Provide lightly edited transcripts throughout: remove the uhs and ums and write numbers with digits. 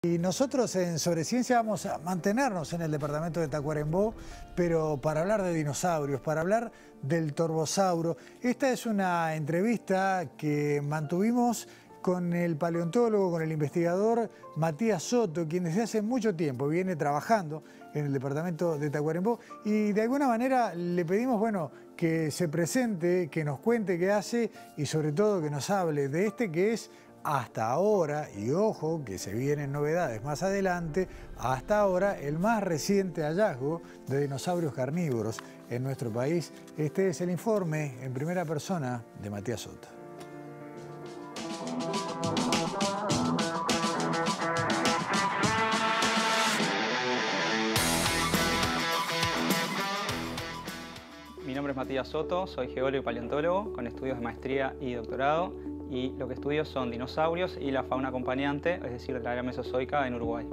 Y nosotros en Sobreciencia vamos a mantenernos en el departamento de Tacuarembó, pero para hablar de dinosaurios, para hablar del torvosauro. Esta es una entrevista que mantuvimos con el paleontólogo, con el investigador Matías Soto, quien desde hace mucho tiempo viene trabajando en el departamento de Tacuarembó y de alguna manera le pedimos, bueno, que se presente, que nos cuente qué hace y sobre todo que nos hable de este que es hasta ahora, y ojo que se vienen novedades más adelante, hasta ahora el más reciente hallazgo de dinosaurios carnívoros en nuestro país. Este es el informe en primera persona de Matías Soto. Mi nombre es Matías Soto, soy geólogo y paleontólogo con estudios de maestría y doctorado y lo que estudio son dinosaurios y la fauna acompañante, es decir, de la era mesozoica en Uruguay.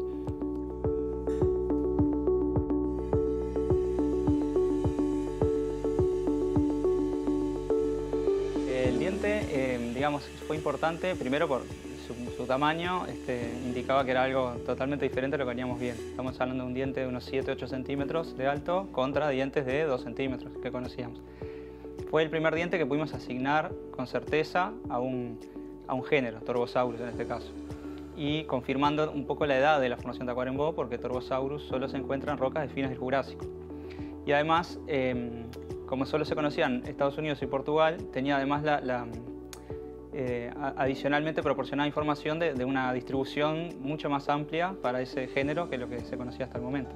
El diente, digamos, fue importante primero por su tamaño, indicaba que era algo totalmente diferente a lo que veníamos viendo. Estamos hablando de un diente de unos 7-8 centímetros de alto contra dientes de 2 centímetros que conocíamos. Fue el primer diente que pudimos asignar con certeza a un género, Torvosaurus en este caso, y confirmando un poco la edad de la Formación Tacuarembó, porque Torvosaurus solo se encuentra en rocas de fines del Jurásico. Y además, como solo se conocían Estados Unidos y Portugal, tenía además adicionalmente proporcionada información de una distribución mucho más amplia para ese género que lo que se conocía hasta el momento.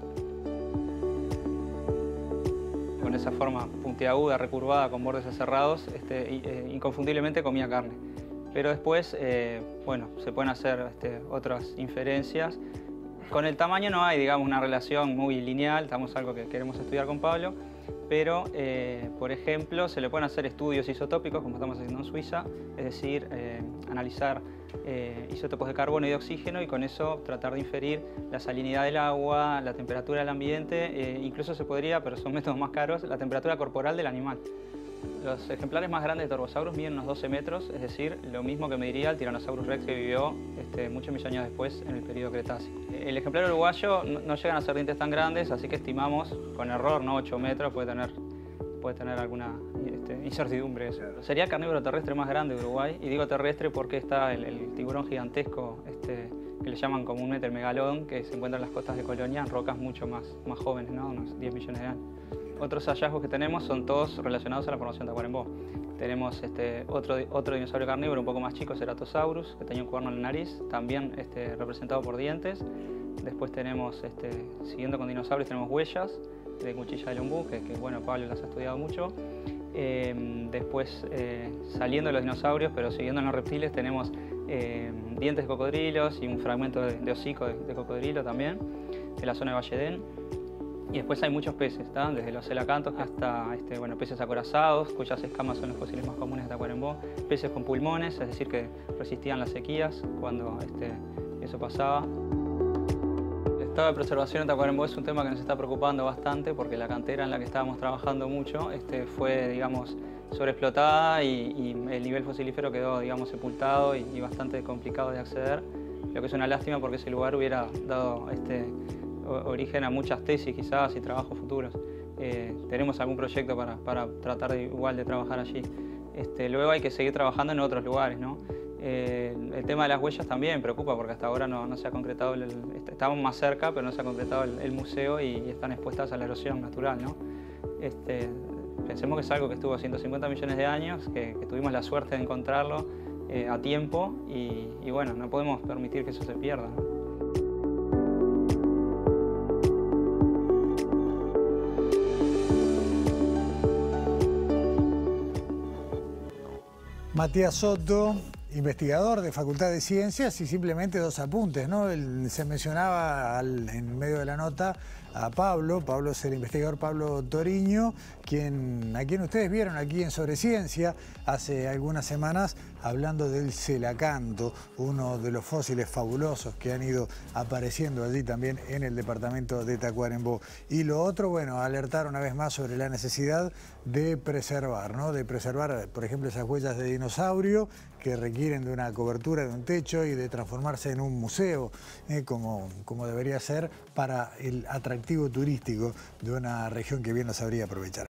Con esa forma puntiaguda, recurvada, con bordes aserrados, inconfundiblemente comía carne. Pero después, bueno, se pueden hacer otras inferencias. Con el tamaño no hay, digamos, una relación muy lineal, estamos algo que queremos estudiar con Pablo, pero, por ejemplo, se le pueden hacer estudios isotópicos, como estamos haciendo en Suiza, es decir, analizar isótopos de carbono y de oxígeno y con eso tratar de inferir la salinidad del agua, la temperatura del ambiente, incluso se podría, pero son métodos más caros, la temperatura corporal del animal. Los ejemplares más grandes de Torvosaurus miden unos 12 metros, es decir, lo mismo que mediría el Tyrannosaurus rex que vivió muchos millones de años después en el periodo Cretácico. El ejemplar uruguayo no llegan a ser dientes tan grandes, así que estimamos, con error, no 8 metros, puede tener alguna incertidumbre eso. Sería el carnívoro terrestre más grande de Uruguay, y digo terrestre porque está el tiburón gigantesco, que le llaman comúnmente el megalodón, que se encuentra en las costas de Colonia, en rocas mucho más jóvenes, ¿no? Unos 10 millones de años. Otros hallazgos que tenemos son todos relacionados a la Formación Tacuarembó. Tenemos otro dinosaurio carnívoro un poco más chico, Ceratosaurus, que tenía un cuerno en la nariz, también representado por dientes. Después tenemos, siguiendo con dinosaurios, tenemos huellas de cuchilla de lombú, que bueno, Pablo las ha estudiado mucho. Después, saliendo de los dinosaurios, pero siguiendo en los reptiles, tenemos dientes de cocodrilos y un fragmento de hocico de cocodrilo también, de la zona de Valledén. Y después hay muchos peces, desde los celacantos hasta peces acorazados, cuyas escamas son los fósiles más comunes de Tacuarembó, peces con pulmones, es decir, que resistían las sequías cuando eso pasaba. El estado de preservación en Tacuarembó es un tema que nos está preocupando bastante porque la cantera en la que estábamos trabajando mucho fue, digamos, sobreexplotada y el nivel fosilífero quedó, digamos, sepultado y bastante complicado de acceder, lo que es una lástima porque ese lugar hubiera dado origen a muchas tesis quizás y trabajos futuros. Tenemos algún proyecto para tratar de trabajar allí. Luego hay que seguir trabajando en otros lugares, ¿no? El tema de las huellas también preocupa porque hasta ahora no se ha concretado, estamos más cerca, pero no se ha concretado el museo y están expuestas a la erosión natural, ¿no? Pensemos que es algo que estuvo 150 millones de años, que tuvimos la suerte de encontrarlo a tiempo y bueno, no podemos permitir que eso se pierda, ¿no? Matías Soto, investigador de Facultad de Ciencias, y simplemente dos apuntes, ¿no? Se mencionaba en medio de la nota a Pablo es el investigador Pablo Toriño, a quien ustedes vieron aquí en Sobreciencia hace algunas semanas hablando del celacanto, uno de los fósiles fabulosos que han ido apareciendo allí también en el departamento de Tacuarembó. Y lo otro, bueno, alertar una vez más sobre la necesidad de preservar, ¿no? De preservar, por ejemplo, esas huellas de dinosaurio que requieren de una cobertura, de un techo y de transformarse en un museo, como debería ser para el atractivo turístico de una región que bien lo sabría aprovechar.